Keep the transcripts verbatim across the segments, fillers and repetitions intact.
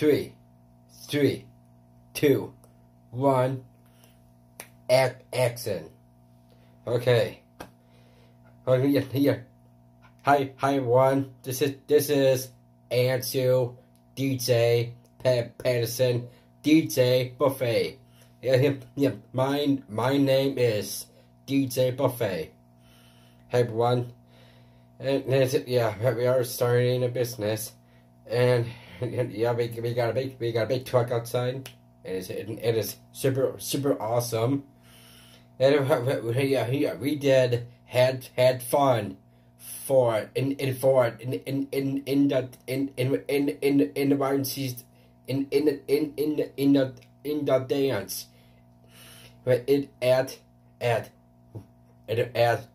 three, three, two, one, act, action. Okay. Okay, yeah, yeah. Hi, hi everyone. This is this is Ansu, D J Pat Patterson, D J Buffet. Yeah, yeah, yeah. My my name is D J Buffet. Hey everyone. And that's it, yeah, we are starting a business, and yeah, we we got a big we got a big truck outside. It is it, it is super super awesome. And yeah, yeah, we did had had fun for in in for in in in in the in in in in in the emergencies in in in in in the in the dance. But it at at it at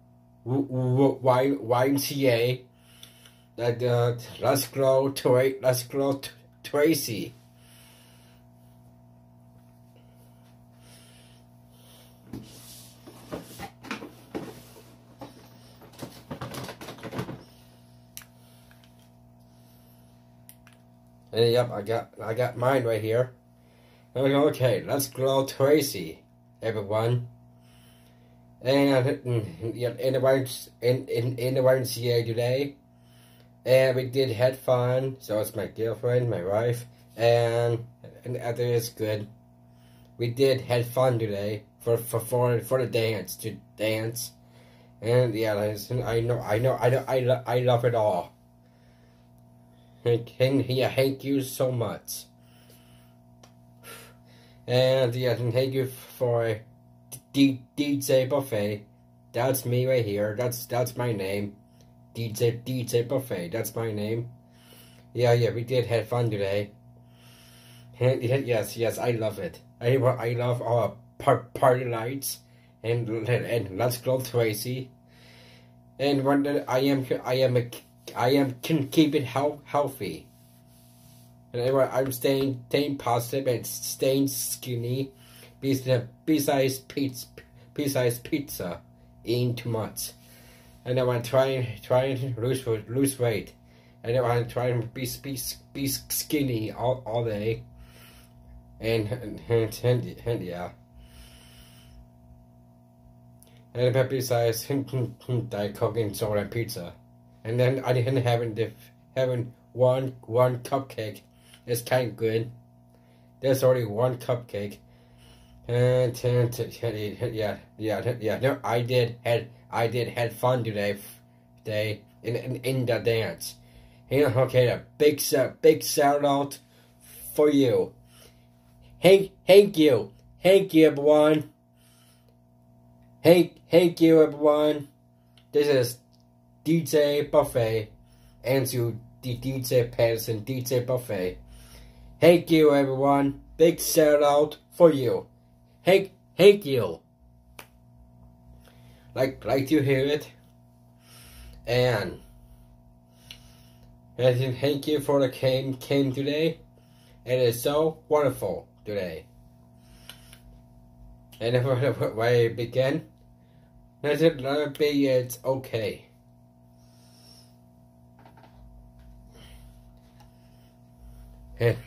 Y Y M C A that uh, let's grow to let's grow Tracy. And yep, I got I got mine right here. Okay, let's grow Tracy, everyone. And yeah, in the in in in the Y M C A today, and we did had fun. So it's my girlfriend, my wife, and and other is good. We did had fun today for for for for the dance to dance, and yeah, I know I know I know I lo I love it all. And yeah, thank you so much. And yeah, thank you for D DJ Buffet. That's me right here. That's that's my name. D J D J Buffet. That's my name. Yeah, yeah, we did have fun today. And yes, yes, I love it. I I love our par party lights and and let's go Tracy. And when I am I am a I am can keep it health, healthy. And anyway, I'm staying staying positive and staying skinny. Besides, besides pizza, besides pizza, eating too much. And I'm trying trying to lose lose weight. And I'm trying to be be be skinny all all day. And and, and, and, and yeah. And besides Diet Coke and soda and pizza. And then I didn't having the having one one cupcake. It's kind of good. There's already one cupcake. And, and, and yeah, yeah, yeah. No, I did had I did had fun today, today in in, in the dance. Yeah, okay, a big big shout out for you. Thank thank you, thank you everyone. Thank thank you everyone. This is D J Buffet, and to D J Patterson, D J Buffet. Thank you everyone. Big shout out for you. Thank, thank you. Like, like to hear it. And, and thank you for the came came today. It is so wonderful today. And if I begin, let it let it be. It's okay. Hey.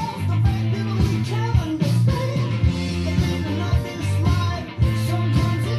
Sometimes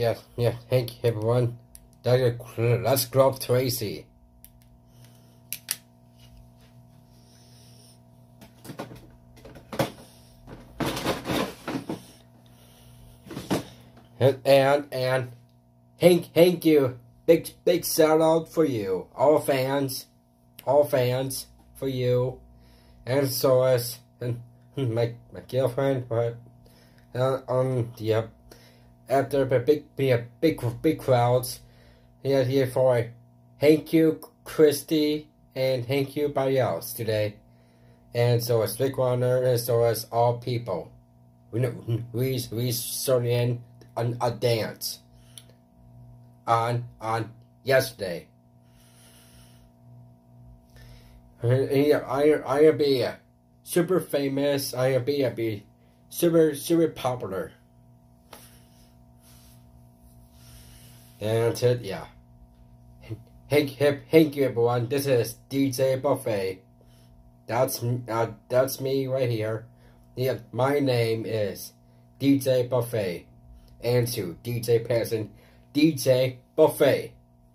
yeah, yeah, thank you everyone. Let's grow up Tracy. And, and, and, thank, thank you. Big, big shout out for you. All fans. All fans. For you. And so as, and my, my girlfriend, but, uh, um, yeah. After the big, big, big, big crowds. Here, here for, thank you, Christy. And thank you, everybody else today. And so as Big Runner, and so as all people. We, we, we started in A, a dance on on yesterday. I I I be super famous. I be be super super popular. And it, yeah. Thank thank you everyone. This is D J Buffet. That's uh, that's me right here. Yeah, my name is D J Buffet. And to D J Patterson, D J Buffet.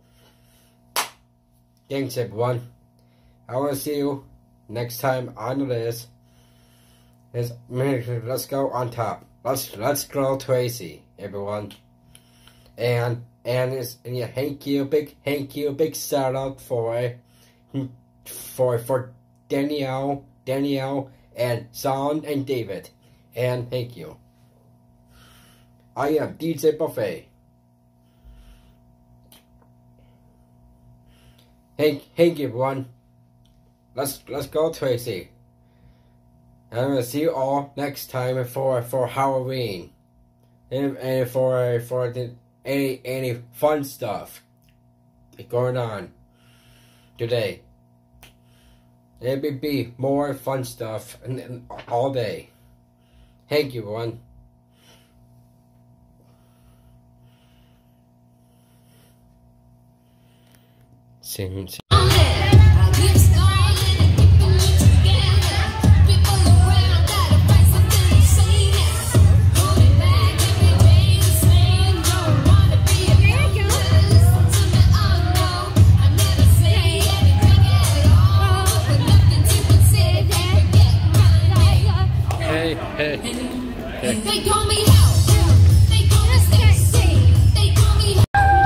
Thanks everyone. I want to see you next time on this. Is let's go on top. Let's let's grow Tracy, everyone. And and it's and yeah, thank you, big thank you, big shout out for for for Danielle, Danielle, and Sean and David, and thank you. I am D J Buffet. Thank, thank you everyone. Let's let's go Tracy. I'm gonna see you all next time for for Halloween, and, and for for the any any fun stuff going on today. It will be more fun stuff and, and all day. Thank you everyone. Sing, sing. Hey, hey, hey. They call me out. They call me sexy. They call me.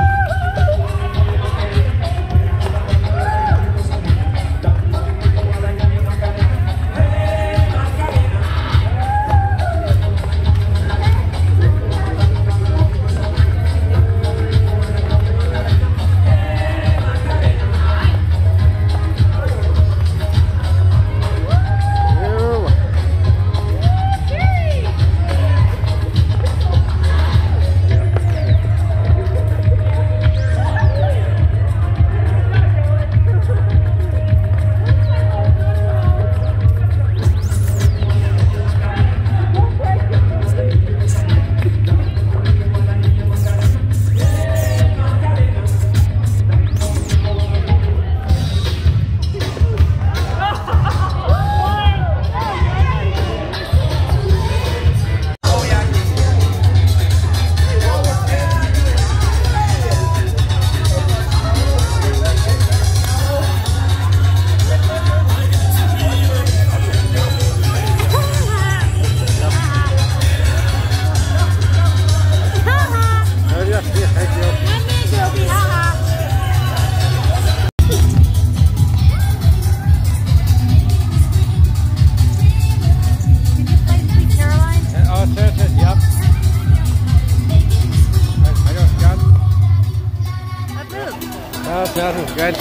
That is good.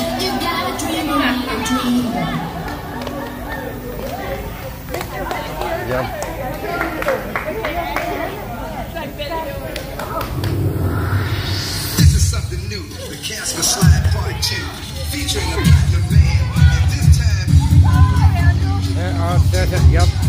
Yeah. This is something new. The Casper Slide Part two, featuring a platinum band. And this time, Uh, uh, that's it. Yep.